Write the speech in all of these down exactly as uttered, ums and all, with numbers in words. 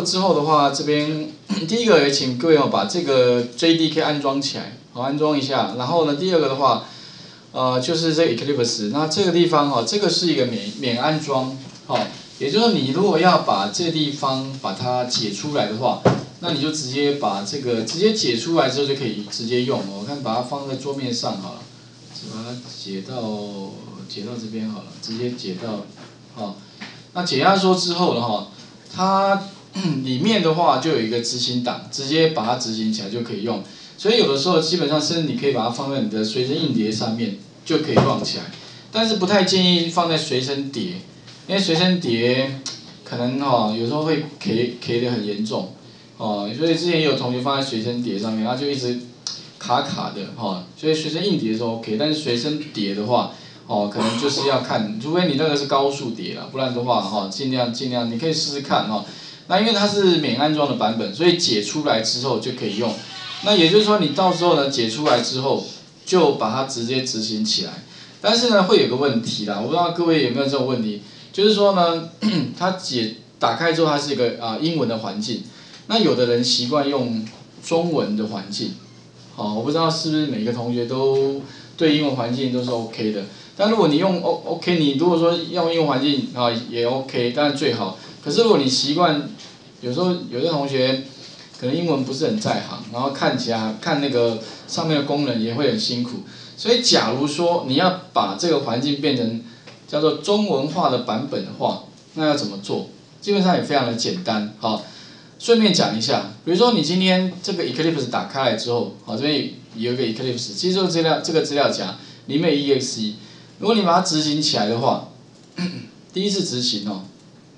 之后的话，这边第一个也请各位哦把这个 J D K 安装起来，好安装一下。然后呢，第二个的话，呃，就是这个 Eclipse， 那这个地方哈、哦，这个是一个免免安装，好、哦，也就是说你如果要把这个地方把它解出来的话，那你就直接把这个直接解出来之后就可以直接用了。我看把它放在桌面上好了，把它解到解到这边好了，直接解到，好、哦，那解压缩之后呢哈，它里面的话就有一个执行档，直接把它执行起来就可以用。所以有的时候基本上甚至你可以把它放在你的随身硬碟上面就可以放起来，但是不太建议放在随身碟，因为随身碟可能哈、哦、有时候会 K K 的很严重。哦，所以之前也有同学放在随身碟上面，他就一直卡卡的哈、哦，所以随身硬碟是 OK， 但是随身碟的话，哦，可能就是要看，除非你那个是高速碟啦，不然的话哈、哦，尽量尽量你可以试试看哈、哦。那因为它是免安装的版本，所以解出来之后就可以用。那也就是说，你到时候呢解出来之后，就把它直接执行起来。但是呢，会有个问题啦，我不知道各位有没有这种问题，就是说呢，它解打开之后，它是一个啊、呃、英文的环境。那有的人习惯用中文的环境，好、哦，我不知道是不是每个同学都对英文环境都是 OK 的。但如果你用 O OK， 你如果说用英文环境啊也 OK， 当然最好。可是如果你习惯，有时候有些同学可能英文不是很在行，然后看起来看那个上面的功能也会很辛苦。所以假如说你要把这个环境变成叫做中文化的版本的话，那要怎么做？基本上也非常的简单，好。顺便讲一下，比如说你今天这个 Eclipse 打开来之后，好，这边有一个 Eclipse， 其实这个资料这个资料夹里面有 E X E， 如果你把它执行起来的话，第一次执行哦，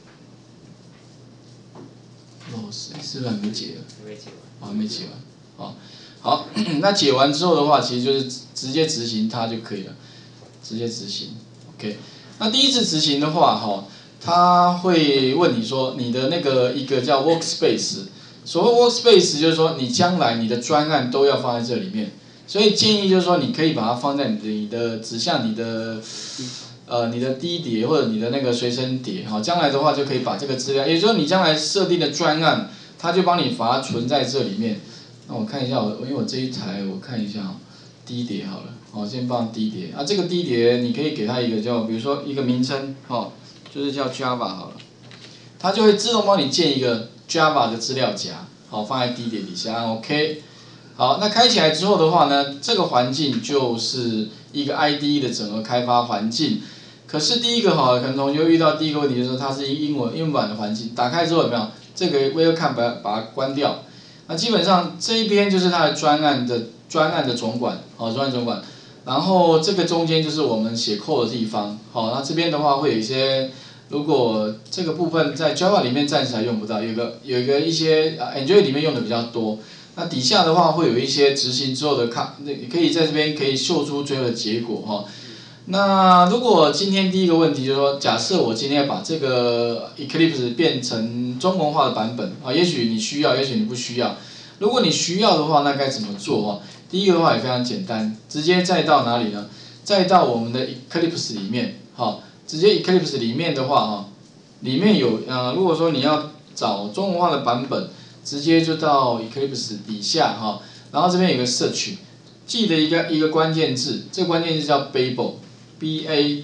哦，是是不是还没解了？ 没解完，还没解完，好，好，那解完之后的话，其实就是直接执行它就可以了，直接执行 ，OK。那第一次执行的话，哈。他会问你说你的那个一个叫 workspace， 所谓 workspace 就是说你将来你的专案都要放在这里面，所以建议就是说你可以把它放在你的你的指向你的呃你的 D 碟或者你的那个随身碟，好，将来的话就可以把这个资料，也就是你将来设定的专案，它就帮你把它存在这里面。那我看一下我因为我这一台我看一下 D 碟好了，好，先放 D 碟啊，这个 D 碟你可以给它一个叫比如说一个名称，好。就是叫 Java 好了，它就会自动帮你建一个 Java 的资料夹，好放在 D 碟底下 ，OK。好，那开起来之后的话呢，这个环境就是一个 I D E 的整个开发环境。可是第一个哈，可能同学遇到第一个问题就是它是英文英文版的环境，打开之后有没有这个 Welcome 把把它关掉？那基本上这一边就是它的专案的专案的总管，好专案总管。然后这个中间就是我们写 code 的地方，好，那这边的话会有一些，如果这个部分在 Java 里面暂时还用不到，有个有一个一些 Android 里面用的比较多，那底下的话会有一些执行之后的看，那可以在这边可以秀出最后的结果哈。那如果今天第一个问题就是说，假设我今天要把这个 Eclipse 变成中文化的版本啊，也许你需要，也许你不需要。如果你需要的话，那该怎么做哈？第一个的话也非常简单，直接再到哪里呢？再到我们的 Eclipse 里面，好，直接 Eclipse 里面的话哈，里面有呃，如果说你要找中文化的版本，直接就到 Eclipse 底下哈，然后这边有个 search， 记得一个一个关键字，这个关键字叫 Babel，B A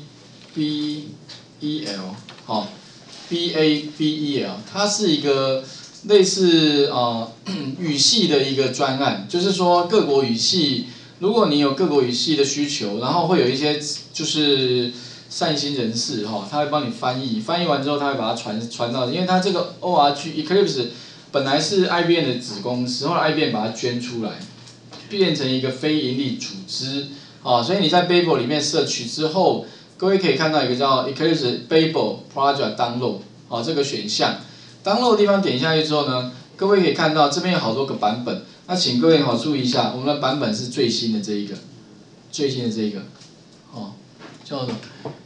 B E L， 好 ，B A B E L， 它是一个。类似呃语系的一个专案，就是说各国语系，如果你有各国语系的需求，然后会有一些就是善心人士哈、哦，他会帮你翻译，翻译完之后他会把它传传到，因为它这个 O R G Eclipse 本来是 I B M 的子公司，后来 I B M 把它捐出来，变成一个非营利组织啊、哦，所以你在 Babel 里面摄取之后，各位可以看到一个叫 Eclipse Babel Project Download 啊、哦、这个选项。download 的地方点下去之后呢，各位可以看到这边有好多个版本，那请各位好注意一下，我们的版本是最新的这一个，最新的这一个，哦，叫做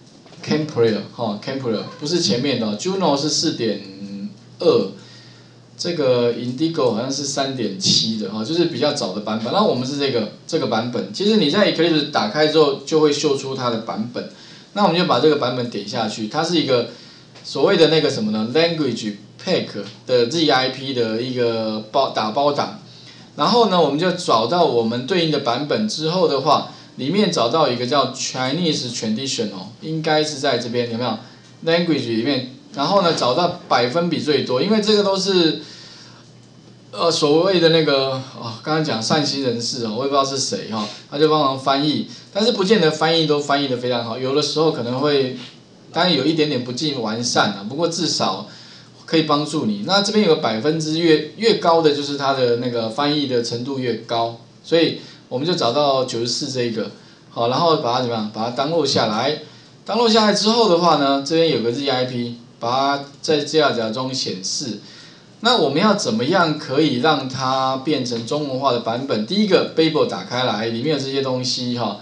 Kepler 哈 Kepler 不是前面的、哦、，Juno 是 四点二， 这个 Indigo 好像是 三点七 的哈、哦，就是比较早的版本。那我们是这个这个版本，其实你在 Eclipse 打开之后就会秀出它的版本，那我们就把这个版本点下去，它是一个。 所谓的那个什么呢 ，language pack 的 zip 的一个包打包档，然后呢，我们就找到我们对应的版本之后的话，里面找到一个叫 Chinese traditional， 应该是在这边有没有 language 里面，然后呢找到百分比最多，因为这个都是。呃，所谓的那个哦，刚刚讲善心人士哦，我也不知道是谁哈、哦，他就帮忙翻译，但是不见得翻译都翻译的非常好，有的时候可能会，当然有一点点不尽完善啊，不过至少可以帮助你。那这边有个百分之越越高的，就是它的那个翻译的程度越高，所以我们就找到九十四这一个，好，然后把它怎么样，把它download下来，download下来之后的话呢，这边有个 zip， 把它在架甲中显示。那我们要怎么样可以让它变成中文化的版本？第一个 Babel 打开来，里面有这些东西哈，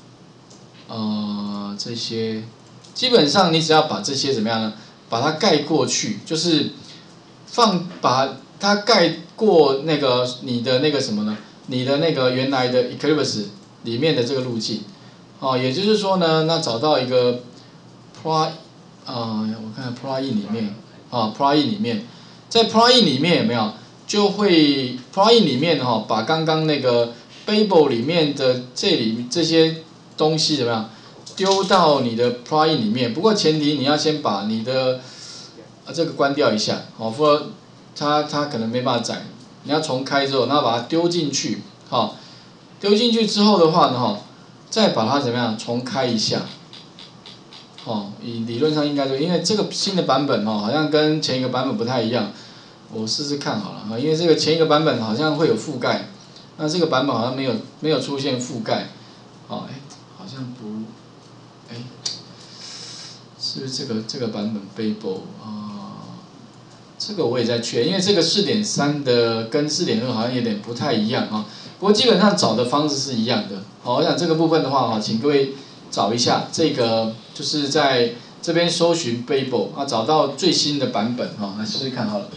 呃，这些基本上你只要把这些怎么样呢？把它盖过去，就是放把它盖过那个你的那个什么呢？你的那个原来的 Eclipse 里面的这个路径，哦，也就是说呢，那找到一个 Pro， 呃，我看 Plugin 里面啊 ，Plugin 里面。在 Plugin 里面有没有就会 Plugin 里面哈、哦，把刚刚那个 Babel 里面的这里这些东西怎么样丢到你的 Plugin 里面？不过前提你要先把你的啊这个关掉一下，哦，不然它它可能没办法载，你要重开之后，然后把它丢进去，好、哦，丢进去之后的话呢，哈、哦，再把它怎么样重开一下。哦，理理论上应该对，因为这个新的版本哦，好像跟前一个版本不太一样，我试试看好了啊，因为这个前一个版本好像会有覆盖，那这个版本好像没有没有出现覆盖，哦，哎，好像不，哎，是不是这个这个版本 Babel 啊？这个我也在确，因为这个 四点三 的跟 四点二 好像有点不太一样啊，不过基本上找的方式是一样的。好，我想这个部分的话哈，请各位找一下这个。就是在这边搜寻 Babel 啊，找到最新的版本哈，来试试看好了。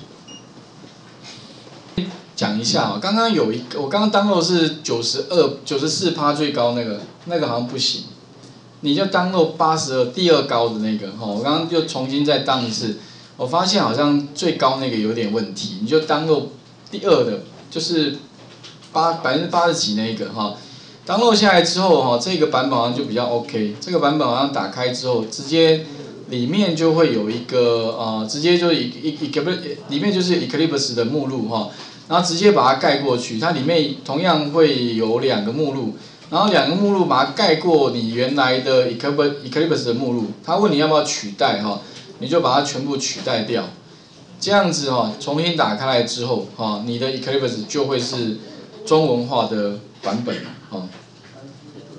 讲一下啊，刚刚有一个，我刚刚 download 是九十二、九十四趴最高那个，那个好像不行，你就 download 八十二第二高的那个哈，我刚刚就重新再 down 一次，我发现好像最高那个有点问题，你就 download 第二的，就是八百分之八十几那个哈。download 下来之后哈，这个版本好像就比较 OK。这个版本好像打开之后，直接里面就会有一个呃，直接就一一一个不是里面就是 Eclipse 的目录哈，然后直接把它盖过去。它里面同样会有两个目录，然后两个目录把它盖过你原来的 Eclipse 的目录。它问你要不要取代哈，你就把它全部取代掉。这样子哈，重新打开来之后哈，你的 Eclipse 就会是中文化的版本。哦，